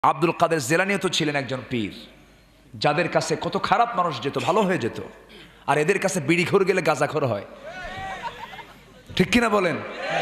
আব্দুল কাদের জেলানিও তো ছিলেন একজন পীর, যাদের কাছে কত খারাপ মানুষ যেত, ভালো হয়ে যেত, আর এদের কাছে বিড়িখোর গেলে গাঁজাখোর হয়। ঠিক কিনা বলেন?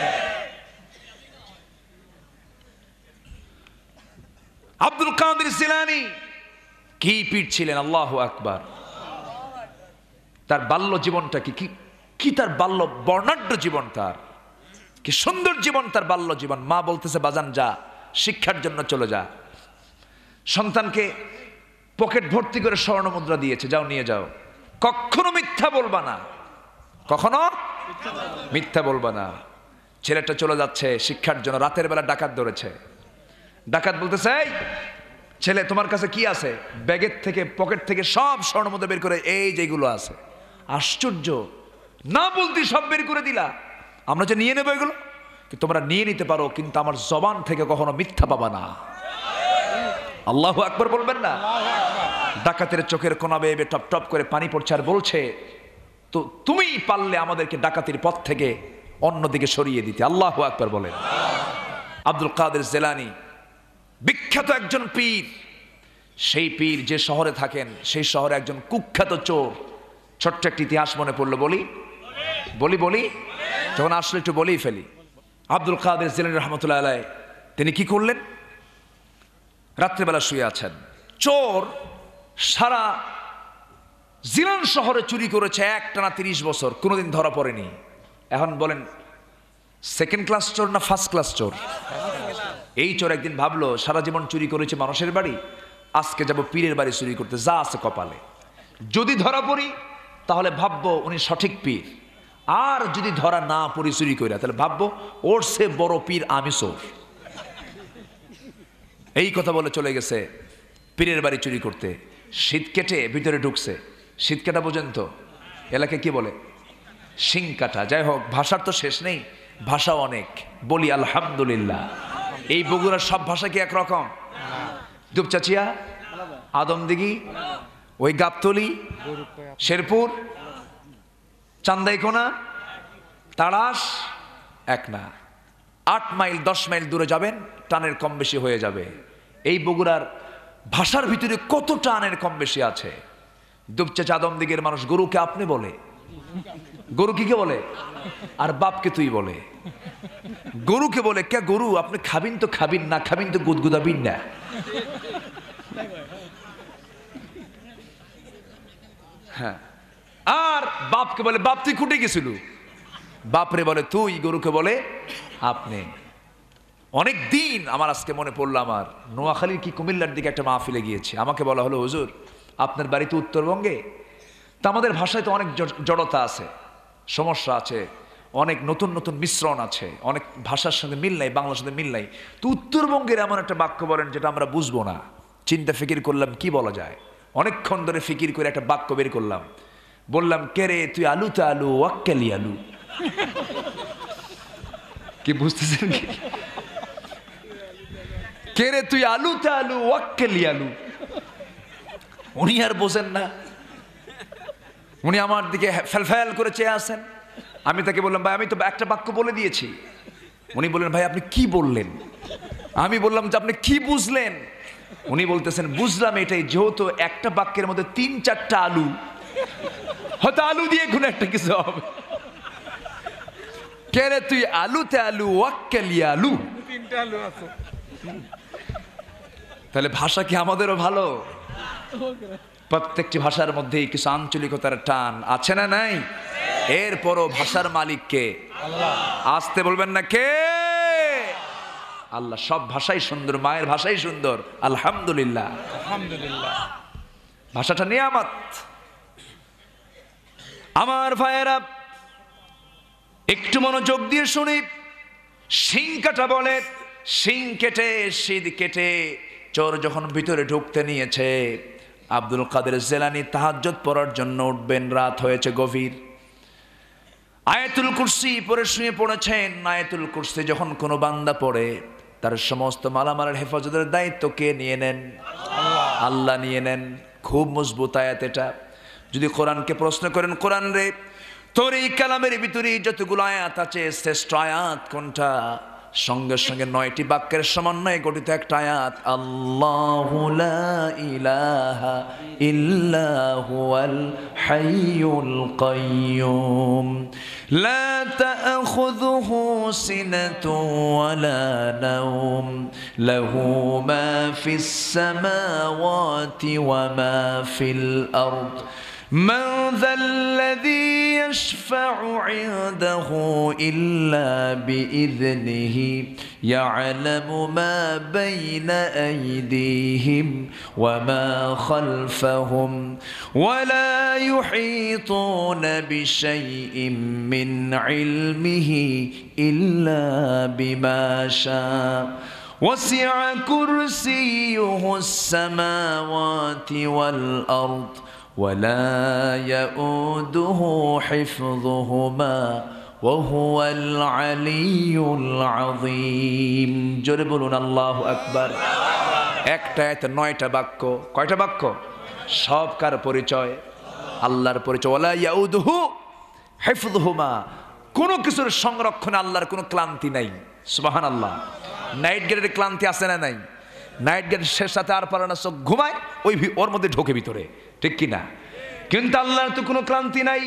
আব্দুল কাদের জেলানি কি পীর ছিলেন, আল্লাহু আকবার। তার বাল্য জীবনটা কি তার বাল্য বর্ণাঢ্য জীবন, তার কি সুন্দর জীবন, তার বাল্য জীবন। মা বলতেছে, বাজান যা, শিক্ষার জন্য চলে যা। সন্তানকে পকেট ভর্তি করে স্বর্ণ মুদ্রা দিয়েছে, যাও নিয়ে যাও, কখনো মিথ্যা বলবা না, কখনো মিথ্যা বলবা না। ছেলেটা চলে যাচ্ছে শিক্ষার জন্য, রাতের বেলা ডাকাত ধরেছে। ডাকাত বলতেছে, এই ছেলে তোমার কাছে কি আছে? ব্যাগের থেকে, পকেট থেকে সব স্বর্ণ মুদ্রা বের করে, এই যেগুলো আছে। আশ্চর্য, না বলতে সব বের করে দিলা। আমরা যে নিয়ে নেবো এগুলো, তোমরা নিয়ে নিতে পারো, কিন্তু আমার জবান থেকে কখনো মিথ্যা পাবা না। আল্লাহু আকবার বলবেন না? ডাকাতের চোখের কোনা বেয়ে টপ টপ করে পানি পড়ছে, আর বলছে, তো তুমি পারলে আমাদেরকে ডাকাতির পথ থেকে অন্যদিকে সরিয়ে দিতে। আল্লাহু আকবার বলেন। আব্দুল কাদের জেলানি বিখ্যাত একজন পীর। সেই পীর যে শহরে থাকেন, সেই শহরে একজন কুখ্যাত চোর। ছোট্ট একটি ইতিহাস মনে পড়লো, বলি যখন আসলে একটু বলেই ফেলি। আব্দুল কাদের জেলানি রহমতুল্লাহ আলাইহি তিনি কি করলেন? রাত্রেবেলা শুয়ে আছেন, চোর সারা জিলান শহরে চুরি করেছে একটানা 30 বছর, কোনোদিন ধরা পড়েনি। এখন বলেন, সেকেন্ড ক্লাস চোর না ফার্স্ট ক্লাস চোর? এই চোর একদিন ভাবলো, সারা জীবন চুরি করেছে মানুষের বাড়ি, আজকে যাব পীরের বাড়ি চুরি করতে, যা আছে কপালে। যদি ধরা পড়ি তাহলে ভাববো উনি সঠিক পীর, আর যদি ধরা না পড়ি চুরি করে, তাহলে ভাববো ওর সে বড় পীর আমি চোর। এই কথা বলে চলে গেছে পীরের বাড়ি চুরি করতে। শীত কেটে ভিতরে ঢুকছে। শীত কাটা বোঝেন তো? এলাকায় কি বলে? শিং কাটা। যাই হোক, ভাষার তো শেষ নেই, ভাষা অনেক। বলি আলহামদুলিল্লাহ। এই বগুড়ার সব ভাষা কি একরকম? দুপচাচিয়া, আদমদিঘি, ওই গাবতলি, শেরপুর, চান্দাইকোনা, তাড়াশ এক না। 8 মাইল 10 মাইল দূরে যাবেন, টানের কম বেশি হয়ে যাবে। এই বগুড়ার ভাষার ভিতরে কত টানের কম বেশি আছে। দুপচাচা আদমদিঘির মানুষ গরুকে আপনি বলে, গরু কি কে বলে? আর বাপকে তুই বলে। গরুকে বলে, কে গরু আপনি খাবিন তো খাবিন, না খাবিন তো গুদগুদাবিন না। হ্যাঁ, আর বাপকে বলে, বাপ তুই খুঁটে গেছিল। বাপরে বলে তুই, গরুকে বলে আপনি। অনেক দিন আমার আজকে মনে পড়লো, আমার নোয়াখালীর কি কুমিল্লার দিকে একটা মাহফিলে গিয়েছি। আমাকে বলা হলো, হুজুর আপনার বাড়ি তো উত্তরবঙ্গে, তা আমাদের ভাষায় তো অনেক জড়তা আছে, সমস্যা আছে, অনেক নতুন নতুন মিশ্রণ আছে, অনেক ভাষার সঙ্গে মিল নাই, বাংলার সাথে মিল নাই। তো উত্তরবঙ্গের এমন একটা বাক্য বলেন যেটা আমরা বুঝবো না। চিন্তা ফিকির করলাম কি বলা যায়, অনেকক্ষণ ধরে ফিকির করে একটা বাক্য বের করলাম। বললাম, কে রে তুই আলুতে আলু ওয়াক্কালি আলু। কি বুঝতেছেন কি? কে রে তুই আলুতে আলু ওয়াক্কালি আলু। উনি আর বোঝেন না, উনি আমার দিকে ফেল করে চেয়ে আসেন। আমি তাকে বললাম, ভাই আমি তো একটা বাক্য বলে দিয়েছি। উনি বললেন, ভাই আপনি কি বললেন? আমি বললাম যে আপনি কি বুঝলেন? উনি বলতেছেন, বুঝলাম এটাই, যেহেতু একটা বাক্যের মধ্যে 3-4টা আলু, হয়তো আলু দিয়ে কোনো একটা কিছু হবে। কে রে তুই আলুতে আলু ওয়াক্কালি আলু, 3টা আলু আছে। তাহলে ভাষা কি আমাদেরও ভালো? প্রত্যেকটি ভাষার মধ্যেই কিছু আঞ্চলিকতার টান আছে না নাই? এরপরও ভাষার মালিক কে? আল্লাহ। আসতে বলবেন না, কে? আল্লাহ। সব ভাষাই সুন্দর, মায়ের ভাষাই সুন্দর, আলহামদুলিল্লাহ। আলহামদুলিল্লাহ। ভাষাটা নিয়ামত। আমার ভাইয়েরা একটু মনোযোগ দিয়ে শুনি। শিং কাটা বলে, শিং কেটে শীত কেটে চোর যখন ভিতরে ঢুকতে নিয়েছে, আব্দুল কাদের জেলানি তাহাজ্জুদ পড়ার জন্য উঠবেন, রাত হয়েছে গভীর। আয়াতুল কুরসি পড়ে শুয়ে পড়েছেন। আয়াতুল কুরসি যখন কোনো বান্দা পড়ে, তার সমস্ত মালামালের হেফাজতের দায়িত্ব কে নিয়ে নেন? আল্লাহ নিয়ে নেন। খুব মজবুত আয়াত এটা। যদি কোরআনকে প্রশ্ন করেন, কোরআন রে তোর এই কালামের ভিতরে যতগুলো আয়াত আছে, শ্রেষ্ঠ আয়াত কোনটা? সঙ্গে সঙ্গে 9টি বাক্যের সমন্বয়ে গঠিত একটা আয়াত, আল্লাহু লা ইলাহা ইল্লা হুয়াল হাইয়ুল কাইয়্যুম লা তা'খুযুহু সিনাতুন ওয়ালা নাওম লাহু মা ফিস সামাওয়াতি ওয়া মা ফিল আরদ من ذا الذي يشفع عنده إلا بإذنه يعلم ما بين أيديهم وما خلفهم ولا يحيطون بشيء من علمه إلا بما شاء وسع كرسيه السماوات والأرض ولا يؤوده حفظهما وهو العلي العظيم জোরে বলুন আল্লাহু আকবার। একটা আয়াতে 9টা বাক্য, কয়টা বাক্য? সব কার পরিচয়? আল্লাহর পরিচয়। ওয়ালা ইয়াউদুহু হিফযুহুমা, কোনো কিছুর সংরক্ষণে আল্লাহর কোনো ক্লান্তি নাই। সুবহানাল্লাহ। নাইট গেটের ক্লান্তি আছে না নাই? নাইট গেট শেষ রাতে আর পারে না, চোখ ঘুমায়, ওর মধ্যে ঢোকে ভিতরে, ঠিক কিনা? কিন্তু আল্লাহর তো কোনো ক্লান্তি নাই।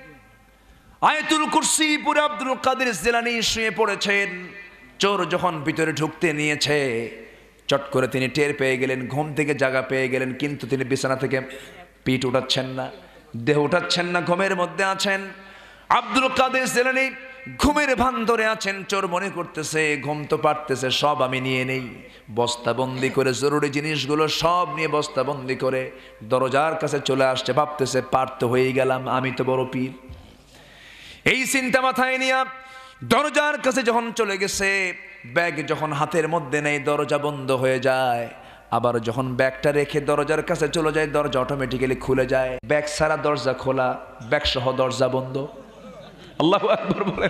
আয়াতুল কুরসি পুরো আব্দুল কাদের জিলানী শুয়ে পড়েছেন। চোর যখন ভিতরে ঢুকতে নিয়েছে, চট করে তিনি টের পেয়ে গেলেন, ঘুম থেকে জাগা পেয়ে গেলেন, কিন্তু তিনি বিছানা থেকে পিঠ উঠাচ্ছেন না, দেহ উঠাচ্ছেন না, ঘুমের মধ্যে আছেন। আব্দুল কাদের জিলানী ঘুমের ভান ধরে আছেন। চোর মনে করতেছে ঘুম তো পারতেছে, সব আমি নিয়ে নেই, বস্তাবন্দি করে জরুরি জিনিসগুলো সব নিয়ে বস্তাবন্দি করে দরজার কাছে চলে আসছে, ভাবতেছে পার তো হয়ে গেলাম, আমি তো বড় পীর। এই চিন্তা মাথায় নিয়ে দরজার কাছে যখন চলে গেছে, ব্যাগ যখন হাতের মধ্যে নেই, দরজা বন্ধ হয়ে যায়। আবার যখন ব্যাগটা রেখে দরজার কাছে চলে যায়, দরজা অটোমেটিক্যালি খুলে যায়। ব্যাগ ছাড়া দরজা খোলা, ব্যাগ সহ দরজা বন্ধ। আল্লাহু আকবার বলেন।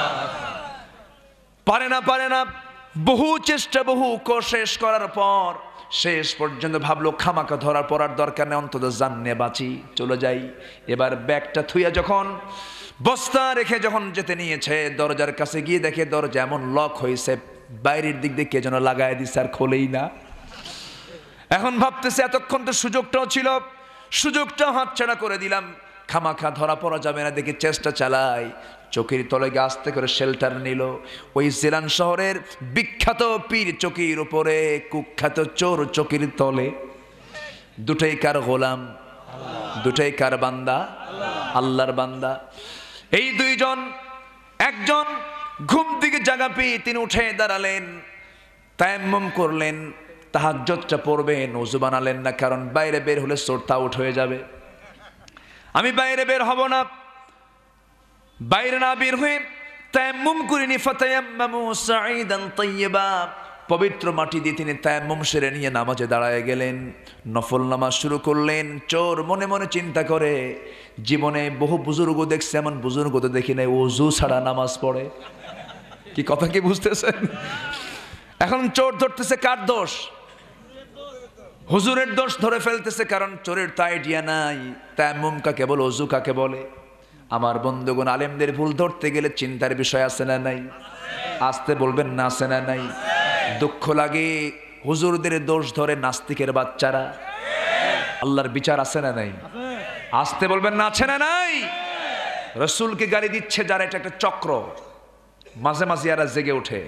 পারে না, বহু চেষ্টা, বহু কোশিশ করার পর শেষ পর্যন্ত ভাবলো খামাকা ধরার পর আর দরকার নেই, অন্তত জানে বাঁচি, চলে যাই। এবার ব্যাগটা থুইয়া যখন বস্তা রেখে যখন যেতে নিয়েছে, দরজার কাছে গিয়ে দেখে দরজা এমন লক হয়েছে, বাইরের দিক দিয়ে কে যেন লাগাই দিচ্ছে, আর খোলেই না। এখন ভাবতেছে এতক্ষণ তো সুযোগটাও ছিল, সুযোগটা হাতছাড়া করে দিলাম, খামাখা ধরা পড়া যাবে না, দেখি চেষ্টা চালাই। চকির তলে গিয়ে আস্তে করে শেল্টার নিল। ওই জিলান শহরের বিখ্যাত পীর চকির উপরে, কুখ্যাত চোর চকির তলে। দুটাই কার গোলাম? দুটাই কার বান্দা? আল্লাহর বান্দা। এই দুইজন, একজন ঘুম থেকে জাগা পেয়ে তিনি উঠে দাঁড়ালেন, তায়াম্মুম করলেন, তাহাজ্জুদটা পড়বেন, ওযু বানালেন না, কারণ বাইরে বের হলে চোরটা আউট হয়ে যাবে। আমি বাইরে বের হব না, বাইরে না বের হয়ে তায়াম্মুম করিনি। ফাতায়াম্মামু সাঈদান তাইয়্যিবা, পবিত্র মাটি দিয়ে তিনি তায়াম্মুম সেরে নিয়ে নামাজে দাঁড়ায় গেলেন, নফল নামাজ শুরু করলেন। চোর মনে মনে চিন্তা করে, জীবনে বহু বুজুর্গ দেখছে, এমন বুজুর্গ তো দেখি নাই ওযু ছাড়া নামাজ পড়ে। কি কথা কি বুঝতেছেন? এখন চোর ধরতেছে কার দোষ? হুজুরের দোষ ধরে ফেলতেছে, কারণ চোরের তো আইডিয়া নাই তায়াম্মুম কাকে বলে, ওযু কাকে বলে। আমার বন্ধুগণ, আলেমদের ভুল ধরতে গেলে চিন্তার বিষয় আছে না নাই? আসতে বলবেন না, আছে না নাই? দুঃখ লাগে হুজুরদের দোষ ধরে নাস্তিকের বাচ্চারা। আল্লাহর বিচার আছে না নাই? আসতে বলবেন না, আছে না নাই? রাসূলকে গালি দিচ্ছে যারা, এটা একটা চক্র। মাঝে মাঝে এরা জেগে ওঠে,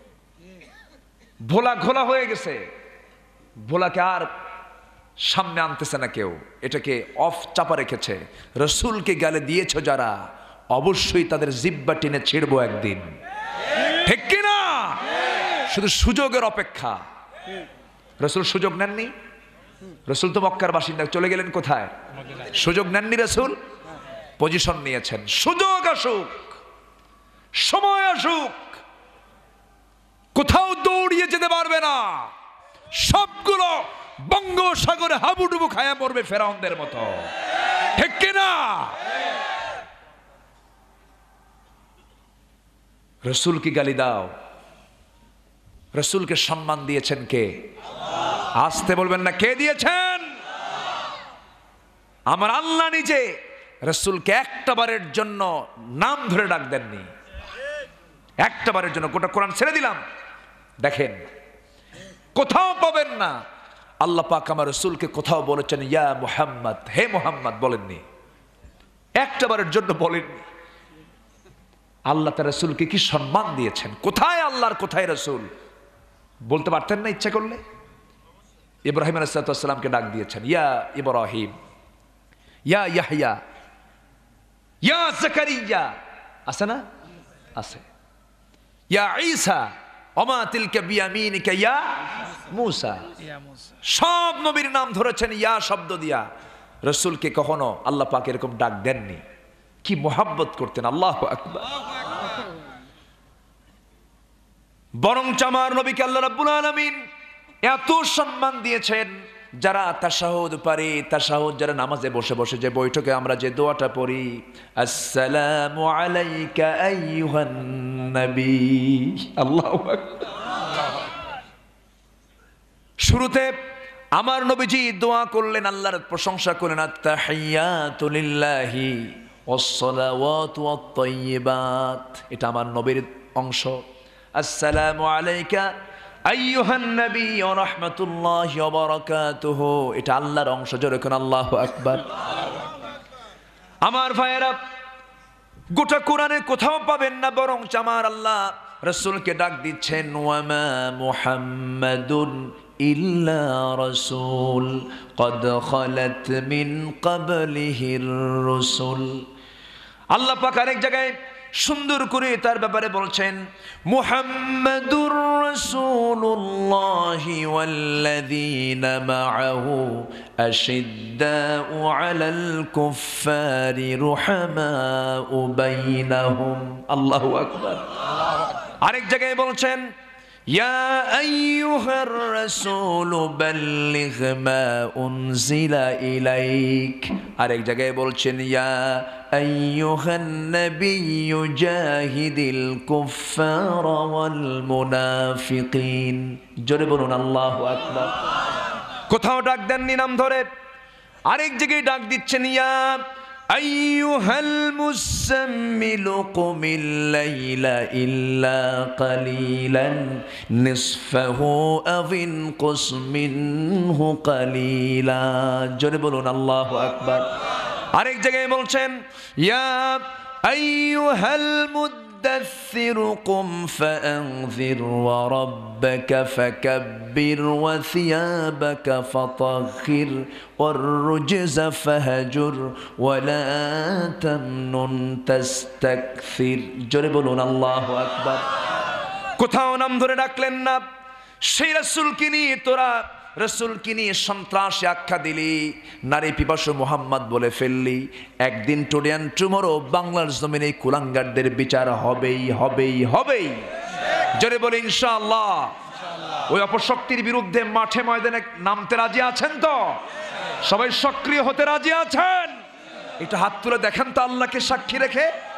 ভোলা ঘোলা হয়ে গেছে, ভোলাকে আর সামনে আনতেছে না কেউ, এটাকে অফ চাপা রেখেছে। রাসূলকে গালি দিয়েছ যারা, অবশ্যই তাদের জিহ্বা টেনে ছিড়বো একদিন, ঠিক কিনা? শুধু সুযোগের অপেক্ষা। রাসূল সুযোগ নেননি, রাসূল তো মক্কার বাসিন্দা, চলে গেলেন কোথায়? সুযোগ নেননি রাসূল, পজিশন নিয়েছেন। সুযোগ আসুক, সময় আসুক, কোথাও দৌড়িয়ে যেতে পারবে না, সবগুলো বঙ্গোসাগরে হাবুডুবু খায়া পড়বে ফেরাউনদের মতো, ঠিক কিনা? রাসূলকে গালি দাও, রাসূলকে সম্মান দিয়েছেন কে? আসতে বলবেন না, কে দিয়েছেন? আমার আল্লাহ নিজে রাসূলকে একটা বারের জন্য নাম ধরে ডাক দেননি, একটা বারের জন্য গোটা কোরআন ছেড়ে দিলাম। দেখেন কোথাও পাবেন না আল্লাহ পাক আমার রাসূলকে কোথাও বলেছেন ইয়া মুহাম্মদ, হে মুহাম্মদ বলেননি, একটা বারের জন্য বলেননি। আল্লাহ তার রাসূলকে কি সম্মান দিয়েছেন, কোথায় আল্লাহর কোথায় রাসূল বলতে পারতেন না ইচ্ছা করলে? ইব্রাহিম আলাইহিস সালামকে ডাক দিয়েছেন ইয়া ইব্রাহিম, ইয়া ইয়াহইয়া, ইয়া যাকারিয়া, আছে না? আছে। ইয়া ঈসা ওমা তিলকা বিয়ামিনিকা ইয়া মূসা, সব নবীর নাম ধরেছেন ইয়া শব্দ দিয়া। রাসূলকে কখনো আল্লাহ পাক এরকম ডাক দেননি। কি মোহাব্বত করতেন, আল্লাহু আকবার। বরং আমার নবীকে আল্লাহ রাব্বুল আলামিন এত সম্মান দিয়েছেন, যারা তাশাহুদ পারে, তাশাহুদ যারা নামাজে বসে বসে যে বৈঠকে আমরা যে দোয়াটা পড়ি, আসসালামু আলাইকা আইয়ুহান নবী, আল্লাহু আকবার। শুরুতে আমার নবীজি দোয়া করলেন, আল্লাহর প্রশংসা করলেন, আত-তাহিয়াতু লিল্লাহি ওয়াস-সালাওয়াতু ওয়াত-তাইয়্যিবাত, এটা আমার নবীর অংশ। আসসালামু আলাইকা আইয়ুহান নবী ওয়া রাহমাতুল্লাহি ওয়া বারাকাতুহু, এটা আল্লাহর অংশ। জোরে কোন আল্লাহু আকবার। আমার ভাইয়েরা, গোটা কোরআনে কোথাও পাবেন না বরং আমার আল্লাহ রাসূলকে ডাক দিচ্ছেন ওয়া মা মুহাম্মাদুন ইল্লা রাসূল ক্বাদ খালাত মিন ক্বাবলিহির রাসূল। আল্লাহ পাক আরেক জায়গায় সুন্দর করে তার ব্যাপারে বলছেন মুহাম্মাদুর রাসূলুল্লাহি ওয়াল্লাযীনা মাআহু আশিদ্দাউ আলাল কুফফারি রুহামাউ বাইনাহুম, আল্লাহু আকবার। আরেক জায়গায় বলছেন ইয়া আইয়ুহার রাসূলু বাল্লিগ মা উনজিলা ইলাইক। আরেক জায়গায় বলছেন ইয়া আইয়ুহান নাবিয়্যু জাহিদিল কুফফারা ওয়াল মুনাফিকিন। জোরে বলুন আল্লাহু আকবার। কোথাও ডাক দেননি নাম ধরে, আরেক জায়গায় ডাক দিচ্ছেন ইয়া আইয়ুহাল মুসাম্মিলু কুমিল লাইলা ইল্লা কালিলান নিসফাহু আও ইনকুস মিনহু কালিলা। জোরে বলুন আল্লাহু আকবার। আরেক জায়গায় বলছেন ইয়া আইয়ুহাল মুদাথথিরু কুম ফাআনযির ওয়া রাব্বাকা ফাকাব্বির ওয়া সিয়াবাকা ফাতাহহির ওয়ার রুজজা ফাহজুর ওয়া লা তামনুন তাস্তাকসির। জোরে বলুন আল্লাহু আকবার। কোথাও নাম ধরে ডাকলেন না। সেই রাসূলকে নিয়ে তোরা রাসূলকে নিয়ে সন্ত্রাসী আখ্যা দিলি, নারী পিপাসু মুহাম্মদ বলে ফেললি। একদিন টুডে অ্যান্ড টুমরো বাংলার জমিনে এই কুলাঙ্গারদের বিচার হবেই হবেই হবেই। জোরে বলে ইনশাআল্লাহ। ওই অপশক্তির বিরুদ্ধে মাঠে ময়দানে নামতে রাজি আছেন তো? সবাই সক্রিয় হতে রাজি আছেন? একটু হাত তুলে দেখেন তো আল্লাহকে সাক্ষী রেখে।